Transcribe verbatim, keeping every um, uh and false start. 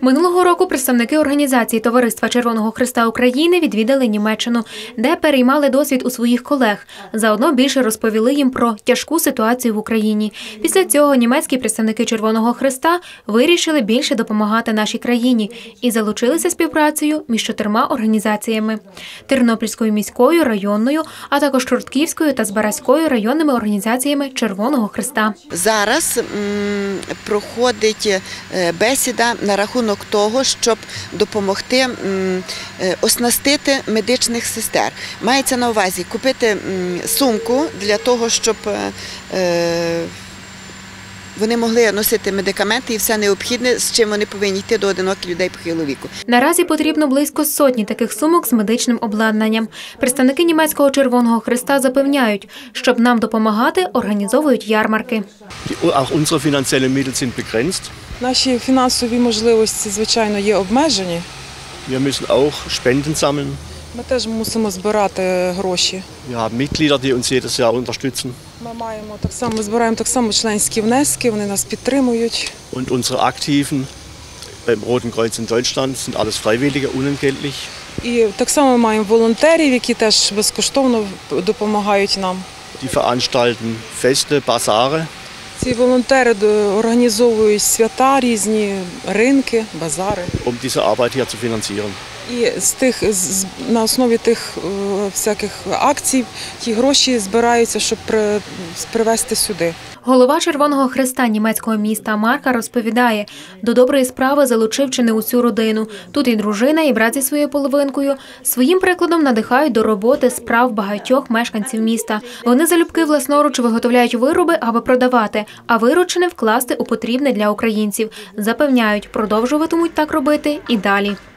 Минулого року представники організації Товариства Червоного Хреста України відвідали Німеччину, де переймали досвід у своїх колег. Заодно більше розповіли їм про тяжку ситуацію в Україні. Після цього німецькі представники Червоного Хреста вирішили більше допомагати нашій країні і залучилися співпрацею між чотирма організаціями – Тернопільською міською, районною, а також Чортківською та Збаразькою районними організаціями Червоного Хреста. Зараз м, проходить бесіда на рахунок того, щоб допомогти м, оснастити медичних сестер. Мається на увазі купити м, сумку для того, щоб е, вони могли носити медикаменти і все необхідне, з чим вони повинні йти до одиноких людей похилого віку. Наразі потрібно близько сотні таких сумок з медичним обладнанням. Представники німецького Червоного Хреста запевняють, щоб нам допомагати, організовують ярмарки. Наші фінансові можливості, звичайно, є обмежені. Ми теж мусимо збирати гроші. Ми маємо так само, збираємо так само членські внески, вони нас підтримують. Und unsere Aktiven beim Roten Kreuz in Deutschland sind alles Freiwillige, unentgeltlich. І так само маємо волонтерів, які теж безкоштовно допомагають нам. Die veranstalten Feste, Basare. Ці волонтери організовують свята, різні ринки, базари. Um diese Arbeit hier zu finanzieren. І з тих, з, на основі тих е, всяких акцій ті гроші збираються, щоб при, привезти сюди. Голова Червоного Хреста німецького міста Марка розповідає, до доброї справи залучив чи не усю родину. Тут і дружина, і брат зі своєю половинкою. Своїм прикладом надихають до роботи справ багатьох мешканців міста. Вони залюбки власноруч виготовляють вироби, аби продавати, а виручене вкласти у потрібне для українців. Запевняють, продовжуватимуть так робити і далі.